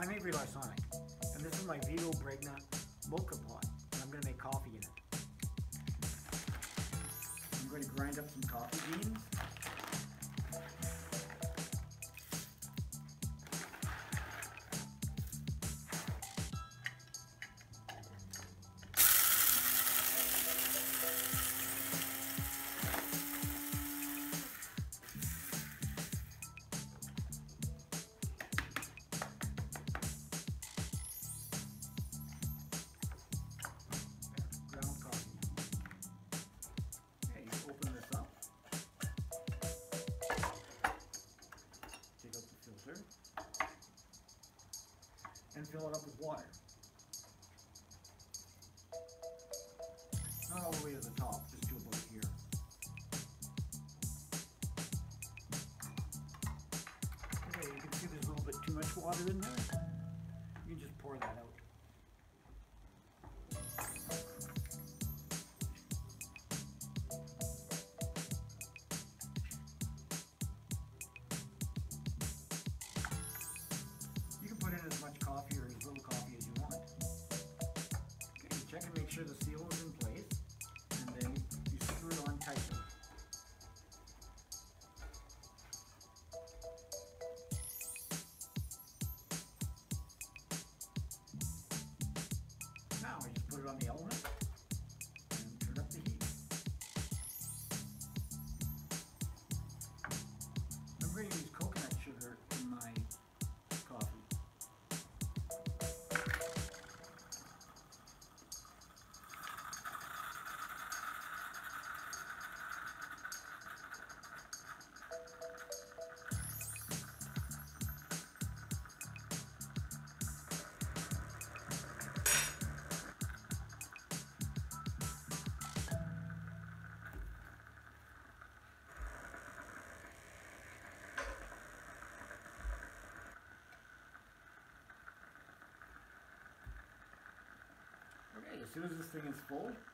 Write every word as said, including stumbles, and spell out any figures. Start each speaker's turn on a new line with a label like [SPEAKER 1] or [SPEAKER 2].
[SPEAKER 1] I'm Avery Larsonic, and this is my Guido Bregna Moka pot, and I'm going to make coffee in it. I'm going to grind up some coffee beans. And fill it up with water. Not all the way to the top, just to about here. Okay, you can see there's a little bit too much water in there. You can just pour that out. Put in as much coffee or as little coffee as you want. Okay, check and make sure the seal is in place, and then you screw it on tightly. Now I just put it on the element and turn up the heat. I'm going to use coconut sugar in my coffee. Okay, as soon as this thing is full,